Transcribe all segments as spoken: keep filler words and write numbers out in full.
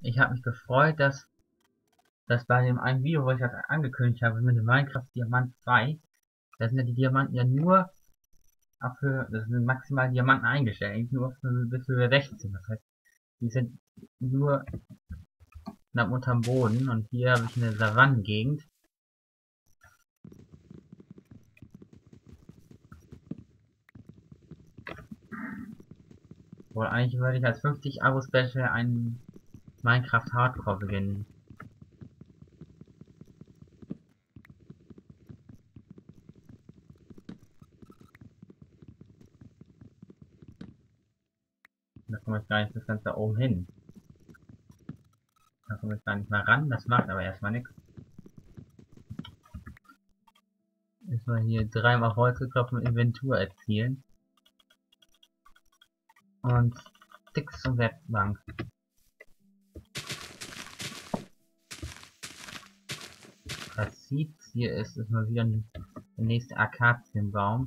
Ich habe mich gefreut, dass das bei dem einen Video, wo ich das angekündigt habe, mit dem Minecraft Diamant zwei, da sind ja die Diamanten ja nur ab für, das sind maximal Diamanten eingestellt, nur für, bis Höhe sechzehn. Das heißt, die sind nur knapp unterm Boden und hier habe ich eine Savannengegend. Wohl eigentlich würde ich als fünfzig Abo Special einen Minecraft Hardcore beginnen. Da komme ich gar nicht bis ganz da oben hin. Da komme ich gar nicht mal ran, das macht aber erstmal nichts. Erstmal hier dreimal Holz geklopft und Inventur erzielen. Und Sticks zum Werkbank. Das sieht, hier ist, ist mal wieder der nächste Akazienbaum.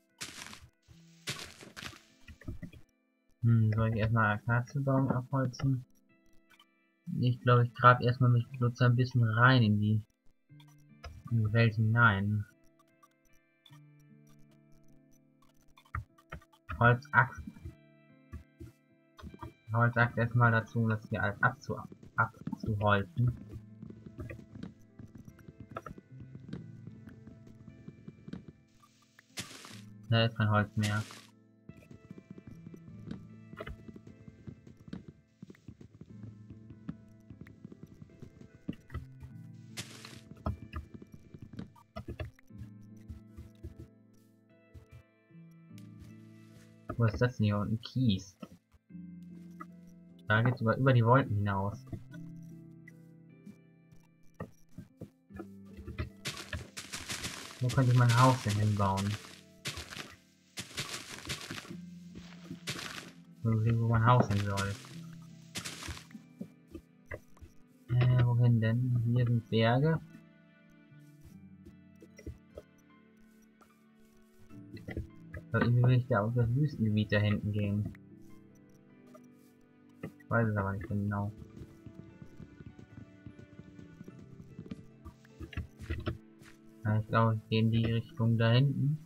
Hm, soll ich erstmal Akazienbaum abholzen? Ich glaube, ich grabe erstmal mich sozusagen ein bisschen rein in die, in die Welt hinein. Holzaxt. Holzaxt erstmal dazu, das hier alles abzu, abzuholzen. Da ist kein Holz mehr. Wo ist das denn hier unten? Kies. Da geht's über, über die Wolken hinaus. Wo könnte ich mein Haus denn hinbauen? Wo mein Haus hin soll. Äh, wohin denn? Hier sind Berge. Aber irgendwie will ich da auf das Wüstengebiet da hinten gehen. Ich weiß es aber nicht genau. Ja, ich glaube, ich gehe in die Richtung da hinten.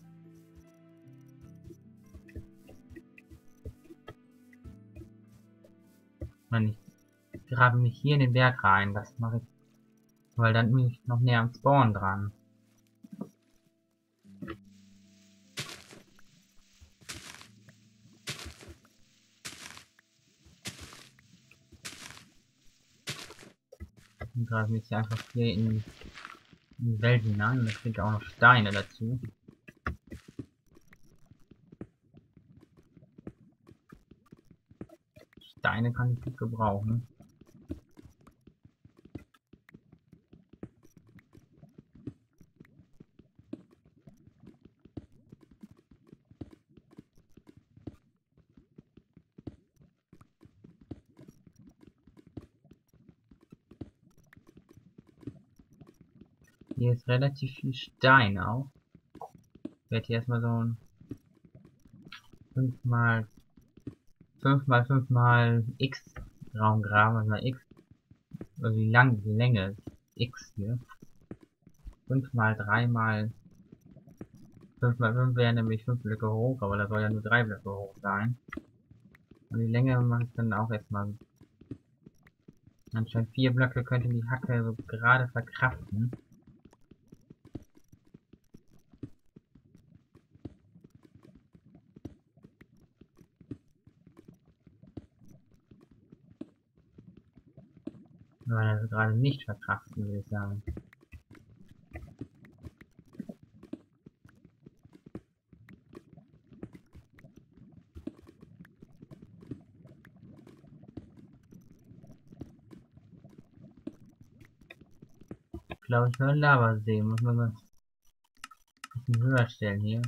Mann, ich grabe mich hier in den Berg rein. Das mache ich, weil dann bin ich noch näher am Spawn dran. Ich grabe mich hier einfach hier in die Welt hinein. Und es kriege auch noch Steine dazu. Steine kann ich gut gebrauchen. Hier ist relativ viel Stein auch. Ich werde hier erstmal so ein fünf mal fünf mal fünf mal x Raum graben, also mal x, also die lang, die Länge ist x hier. fünf mal drei mal fünf mal fünf wäre nämlich fünf Blöcke hoch, aber da soll ja nur drei Blöcke hoch sein. Und die Länge mache ich dann auch erstmal. Anscheinend vier Blöcke könnte die Hacke so gerade verkraften. Weil also gerade nicht verkraften, würde ich sagen. Ich glaube, ich höre Lavasee. Muss man mal ein bisschen höher stellen hier.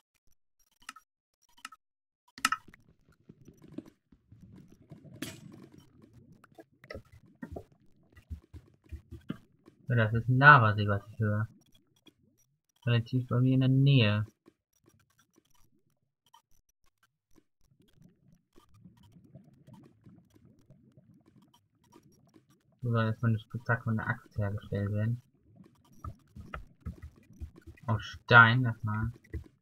Ja, das ist ein Lavasee, was ich höre. Relativ bei mir in der Nähe. So soll erstmal eine Spitzhacke und eine Axt hergestellt werden. Aus Stein, das mal.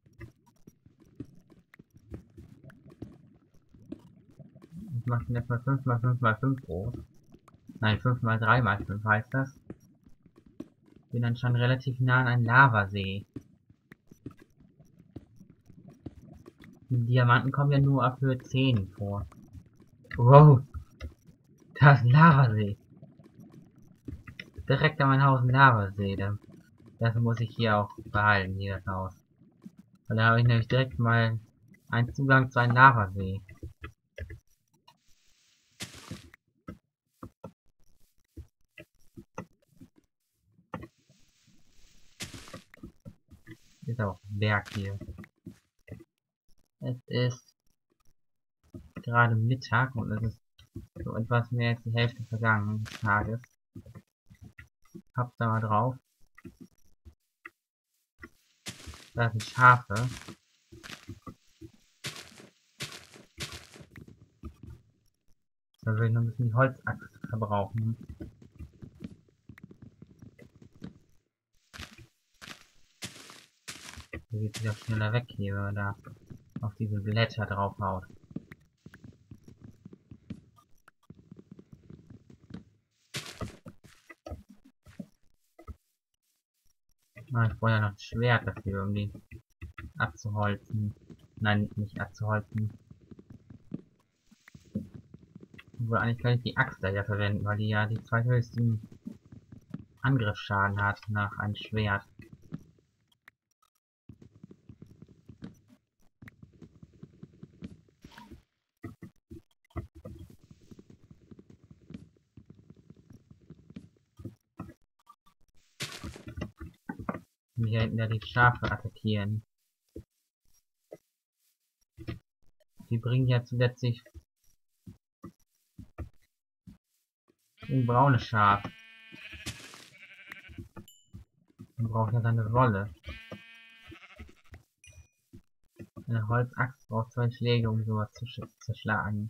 Ich mache den erstmal fünf mal fünf mal fünf groß. Nein, fünf mal drei mal fünf heißt das. Bin dann schon relativ nah an einem Lavasee. Die Diamanten kommen ja nur ab Höhe zehn vor. Wow, da ist ein Lavasee. Direkt an mein Haus ein Lavasee. Das muss ich hier auch behalten, hier das Haus. Weil da habe ich nämlich direkt mal einen Zugang zu einem Lavasee. Ist auch ein Berg hier. Es ist gerade Mittag und es ist so etwas mehr als die Hälfte vergangenen Tages. Hab's da mal drauf. Da sind Schafe. Da will ich noch ein bisschen Holzachs verbrauchen. Da geht sich auch schneller weg hier, wenn man da auf diese Blätter draufhaut. Ah, ich brauche ja noch ein Schwert dafür, um die abzuholzen. Nein, nicht abzuholzen. Aber eigentlich kann ich die Axt da ja verwenden, weil die ja die zweithöchsten Angriffsschaden hat nach einem Schwert. Und hier hinten ja die Schafe attackieren. Die bringen ja zusätzlich ein braunes Schaf. Man braucht ja seine Wolle. Eine Holzaxt braucht zwei Schläge, um sowas zu zerschlagen.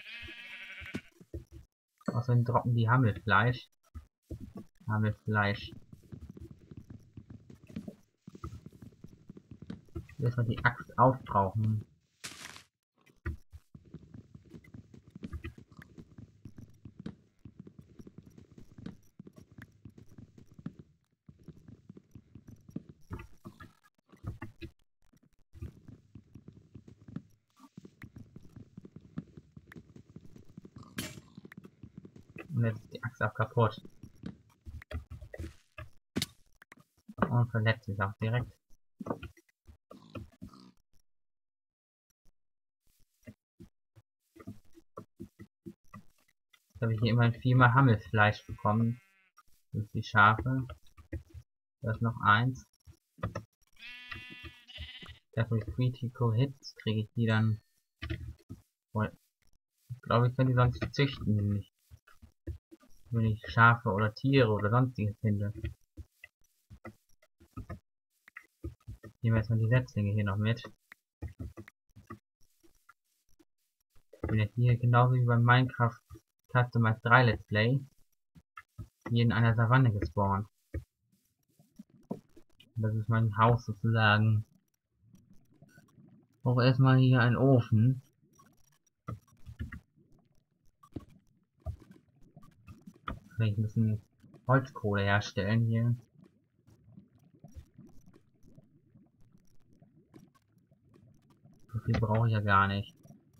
Außerdem droppen die Hammelfleisch. Hammelfleisch. Jetzt mal die Axt aufbrauchen. Und jetzt ist die Axt auch kaputt. Und verletzt sich auch direkt. Jetzt habe ich hier immerhin viermal Hammelfleisch bekommen. Das ist die Schafe. Da ist noch eins. Dafür Critical Hits kriege ich die dann. Ich glaube, ich kann die sonst züchten, nämlich. Wenn ich Schafe oder Tiere oder sonstiges finde. Nehmen wir erstmal die Setzlinge hier noch mit. Ich bin jetzt hier genauso wie beim Minecraft Customized drei Let's Play hier in einer Savanne gespawnt. Das ist mein Haus sozusagen. Auch erstmal hier ein Ofen. Vielleicht ein bisschen Holzkohle herstellen hier. So viel brauche ich ja gar nicht.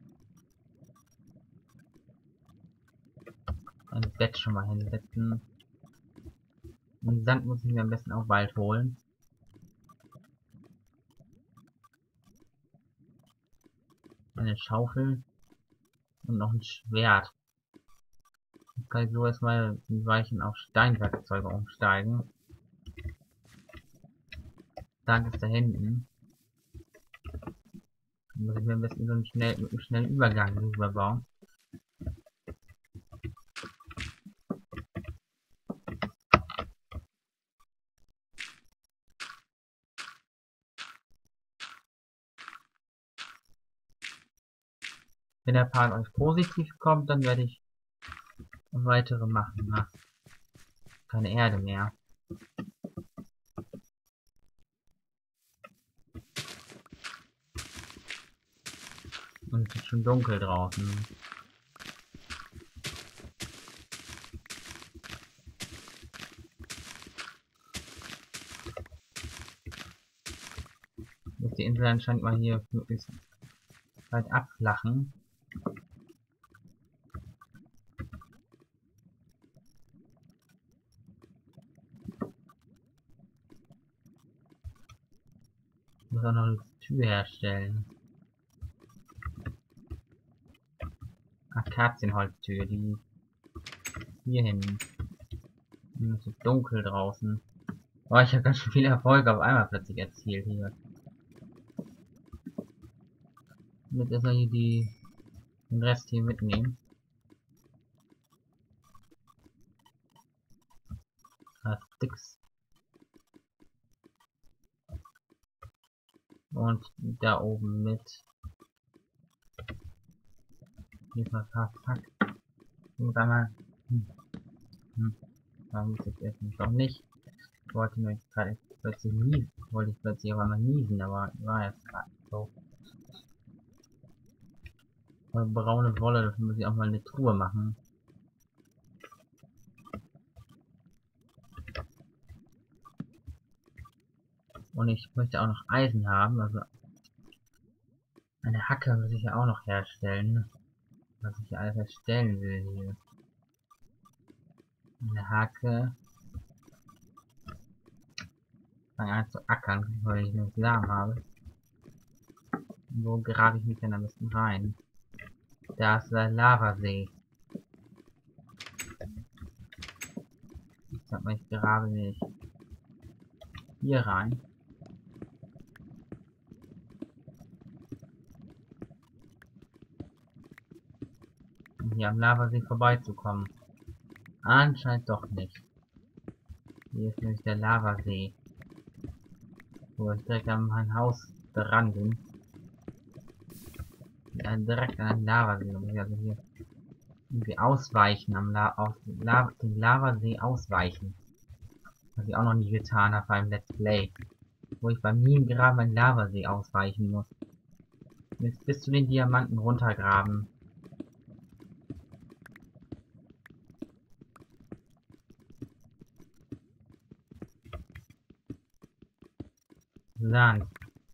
Ein Bett schon mal hinsetzen. Und Sand muss ich mir am besten auch bald holen. Eine Schaufel. Und noch ein Schwert. Jetzt kann ich so erstmal die Weichen auf Steinwerkzeuge umsteigen. Sand ist da hinten. Dann muss ich mir am besten so einen schnell, mit einem schnellen Übergang rüberbauen. Wenn der Part euch positiv kommt, dann werde ich Und weitere machen. Na, keine Erde mehr. Und es ist schon dunkel draußen. Muss die Insel anscheinend mal hier möglichst weit abflachen. Ich muss auch noch eine Tür herstellen. Akazienholztür, die hier hin. Es ist dunkel draußen. Oh, ich habe ganz schön viele Erfolge auf einmal plötzlich erzielt hier. Jetzt erstmal hier die, den Rest hier mitnehmen. Ah, Sticks. Und da oben mit. Hier ist mal Fahrrad. Und einmal. Hm. Hm. Da muss ich jetzt nicht auch nicht. Ich wollte mir gerade plötzlich niesen. Wollte ich plötzlich auch einmal niesen, aber war jetzt gerade so. Und braune Wolle, dafür muss ich auch mal eine Truhe machen. Und ich möchte auch noch Eisen haben, also eine Hacke muss ich ja auch noch herstellen. Was ich alles erstellen will hier. Eine Hacke. Fange an zu ackern, weil ich einen Samen habe. Wo grabe ich mich denn am besten rein? Da ist der Lavasee. Ich sag mal, ich grabe mich hier rein. Um hier am Lavasee vorbeizukommen. Anscheinend doch nicht. Hier ist nämlich der Lavasee. Wo ich direkt an mein Haus dran bin. Ja, direkt an den Lavasee. Muss ich also hier irgendwie ausweichen, am La auf La den Lavasee ausweichen. Was ich auch noch nie getan habe beim Let's Play. Wo ich beim Minengraben einen Lavasee ausweichen muss. Jetzt bis zu den Diamanten runtergraben. Sand.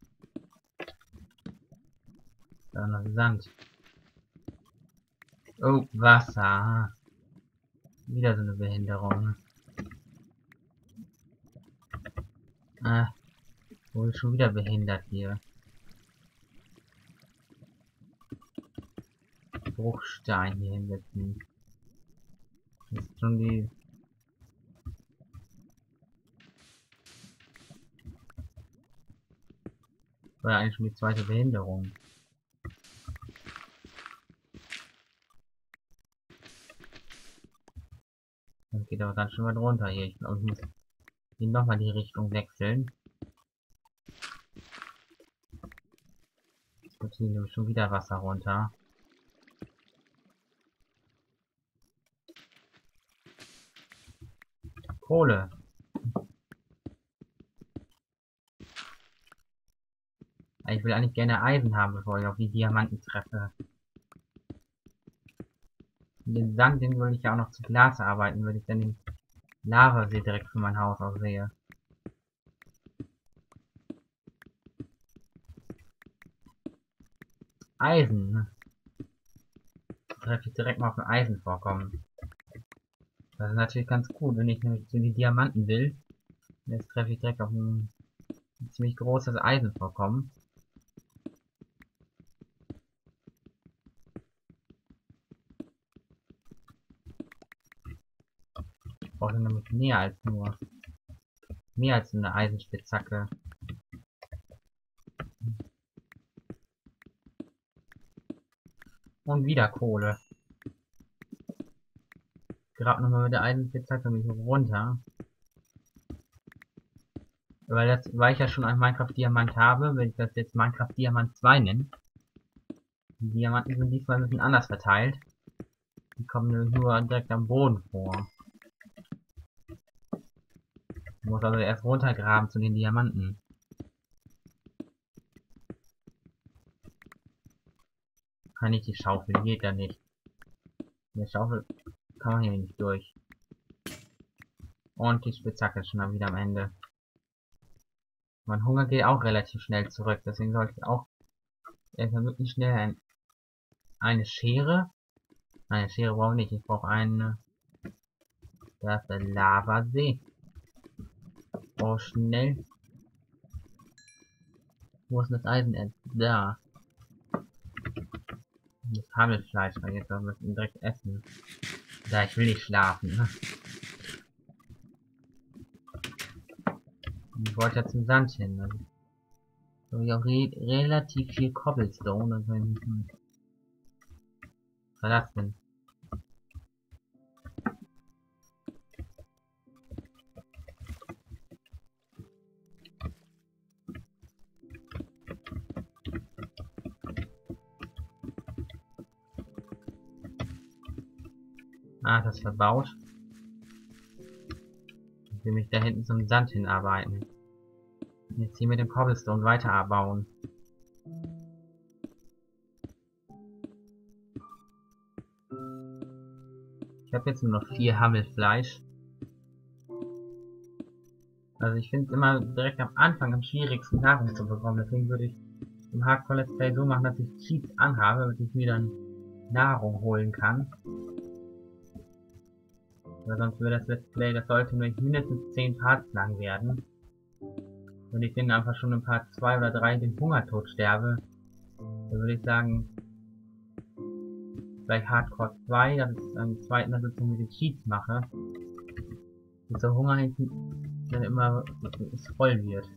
Da noch Sand. Oh, Wasser. Wieder so eine Behinderung. Ah, wurde schon wieder behindert hier. Bruchstein hier hinsetzen. Das ist schon die... War ja eigentlich schon die zweite Behinderung. Das geht aber ganz schön weit runter hier. Ich glaube, ich muss hier nochmal die Richtung wechseln. Jetzt wird hier nämlich schon wieder Wasser runter. Kohle. Ich will eigentlich gerne Eisen haben, bevor ich auf die Diamanten treffe. Den Sand, den will ich ja auch noch zu Glas arbeiten, würde ich dann den Lavasee direkt für mein Haus aus sehe. Eisen. Treffe ich direkt mal auf ein Eisenvorkommen. Das ist natürlich ganz gut, wenn ich nämlich zu den Diamanten will. Jetzt treffe ich direkt auf ein, ein ziemlich großes Eisenvorkommen. Ich brauche nämlich mehr als nur mehr als eine Eisenspitzhacke. Und wieder Kohle. Gerade nochmal mit der Eisenspitzhacke mich runter. Weil das, weil ich ja schon ein Minecraft Diamant habe, will ich das jetzt Minecraft Diamant zwei nennen. Die Diamanten sind diesmal ein bisschen anders verteilt. Die Die kommen nur direkt am Boden vor. Ich muss also erst runtergraben zu den Diamanten. Kann ich die Schaufel, geht da nicht. Mit der Schaufel kann man hier nicht durch. Und die Spitzhacke ist schon wieder am Ende. Mein Hunger geht auch relativ schnell zurück, deswegen sollte ich auch erstmal wirklich schnell ein, eine Schere. Nein, eine Schere brauche ich nicht, ich brauche eine. Da ist der Lavasee. Oh, schnell. Wo ist das Eisen? Da. Das Hammelfleisch, weil jetzt wir müssen direkt essen. Da, ich will nicht schlafen. Ne? Ich wollte ja zum Sand hin. Also habe ich auch re relativ viel Cobblestone. Also hm. Was war das denn? Ah, das verbaut. Ich will mich da hinten zum Sand hinarbeiten. Und jetzt hier mit dem Cobblestone weiter abbauen. Ich habe jetzt nur noch vier Hammelfleisch. Also ich finde es immer direkt am Anfang am schwierigsten Nahrung zu bekommen. Deswegen würde ich im Hardcore Let's Play so machen, dass ich Cheats anhabe, damit ich mir dann Nahrung holen kann. Weil sonst würde das Let's Play, das sollte mindestens zehn Parts lang werden. Wenn ich den einfach schon in Part zwei oder drei den Hungertod sterbe, dann würde ich sagen, vielleicht Hardcore zwei, dass ich am zweiten, dass ich mit den Cheats mache. Bis der Hunger hinten dann immer es voll wird.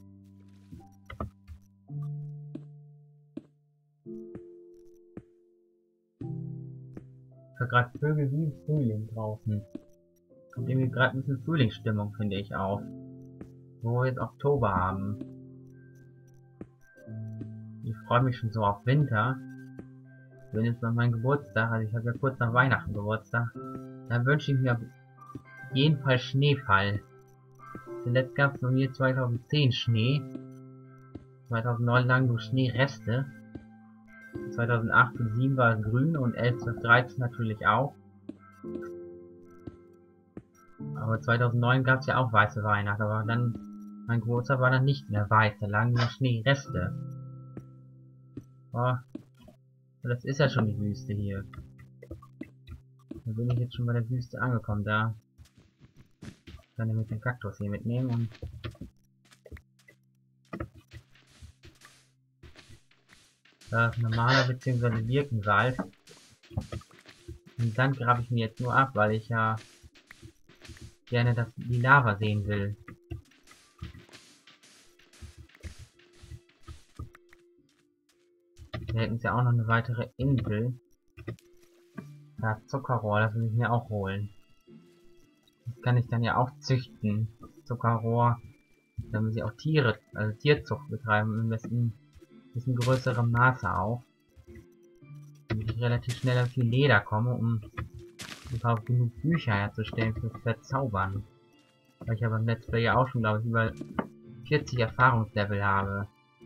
Ich habe gerade Vögel wie im Frühling draußen. Kommt irgendwie gerade ein bisschen Frühlingsstimmung, finde ich auch. Wo wir jetzt Oktober haben. Ich freue mich schon so auf Winter. Wenn jetzt mal mein Geburtstag, also ich habe ja kurz nach Weihnachten Geburtstag, dann wünsche ich mir auf jeden Fall Schneefall. Zuletzt gab es bei mir zweitausendzehn Schnee. zweitausendneun lagen nur Schneereste. zweitausendacht und zweitausendsieben war es grün und elf, zwölf, dreizehn natürlich auch. Aber zweitausendneun gab es ja auch weiße Weihnachten, aber dann, mein Geburtstag war dann nicht mehr weiß, da lagen nur Schneereste. Oh, das ist ja schon die Wüste hier. Da bin ich jetzt schon bei der Wüste angekommen, da kann ich mit dem Kaktus hier mitnehmen und da ist normaler bzw. Birkenwald. Den Sand grabe ich mir jetzt nur ab, weil ich ja gerne das, die Lava sehen will. Da hätten sie ja auch noch eine weitere Insel. Das Zuckerrohr, das will ich mir auch holen. Das kann ich dann ja auch züchten. Zuckerrohr, damit sie auch Tiere, also Tierzucht betreiben, im besten bisschen größerem Maße auch. Damit ich relativ schnell auf viel Leder komme, um überhaupt genug Bücher herzustellen fürs Verzaubern. Weil ich ja beim Let's Play ja auch schon, glaube ich, über vierzig Erfahrungslevel habe.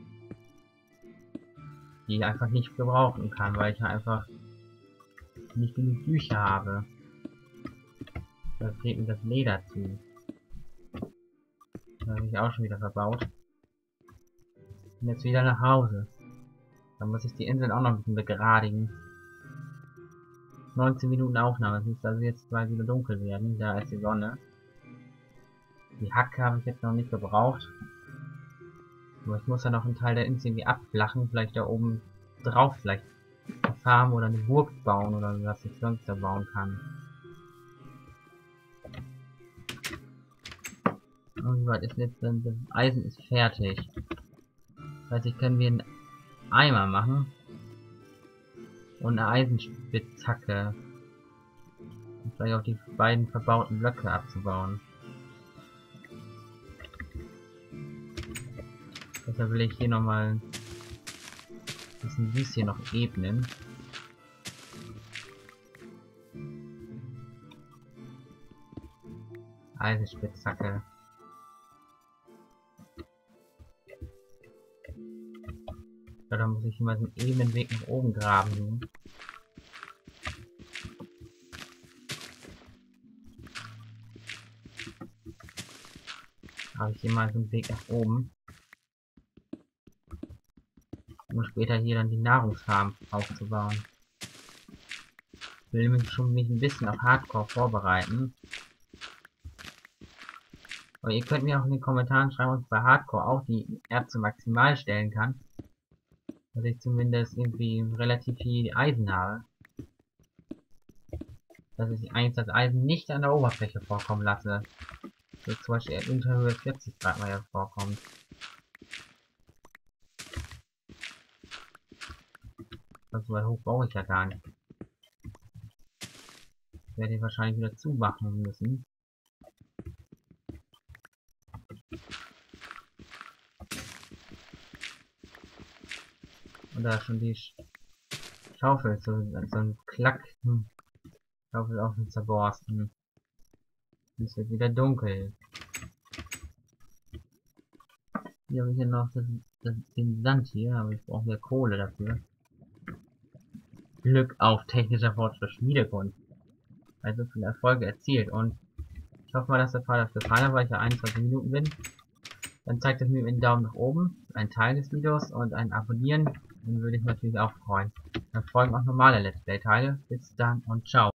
Die ich einfach nicht gebrauchen kann, weil ich ja einfach nicht genug Bücher habe. Da fehlt mir das Leder zu. Das habe ich auch schon wieder verbaut. Und jetzt wieder nach Hause. Dann muss ich die Insel auch noch ein bisschen begradigen. neunzehn Minuten Aufnahme. Es müsste also jetzt mal wieder dunkel werden. Da ist die Sonne. Die Hacke habe ich jetzt noch nicht gebraucht. Aber ich muss ja noch einen Teil der Insel irgendwie abflachen. Vielleicht da oben drauf vielleicht eine Farm oder eine Burg bauen oder was ich sonst da bauen kann. Und was ist jetzt denn? Das Eisen ist fertig. Das heißt, ich kann mir einen Eimer machen. Und eine Eisenspitzhacke. Und vielleicht auch die beiden verbauten Blöcke abzubauen. Deshalb will ich hier nochmal ein bisschen dies hier noch ebnen. Eisenspitzhacke. Ja, da muss ich immer so einen ebenen Weg nach oben graben. Habe ich immer so einen Weg nach oben. Um später hier dann die Nahrungsfarm aufzubauen. Ich will mich schon mich ein bisschen auf Hardcore vorbereiten. Aber ihr könnt mir auch in den Kommentaren schreiben, ob ich bei Hardcore auch die Erze maximal stellen kann. Dass ich zumindest irgendwie relativ viel Eisen habe. Dass ich eigentlich das Eisen nicht an der Oberfläche vorkommen lasse. So zum Beispiel unter Höhe vierzig Grad mal ja vorkommt. Also weit hoch brauche ich ja gar nicht. Ich werde ihn wahrscheinlich wieder zumachen müssen. Und da ist schon die Sch Schaufel, so, so ein Klack. Hm. Schaufel auch schon zerborsten. Es wird wieder dunkel. Hier habe ich ja noch das, das, den Sand hier, aber ich brauche ja Kohle dafür. Glück auf technischer Fortschritt Schmiedekunst. Also viele Erfolge erzielt und ich hoffe mal, dass der Fall euch gefallen hat, weil ich ja einundzwanzig Minuten bin. Dann zeigt es mir mit einem Daumen nach oben, ein Teil des Videos und ein Abonnieren. Dann würde ich mich natürlich auch freuen. Dann folgen auch normale Let's Play Teile. Bis dann und ciao.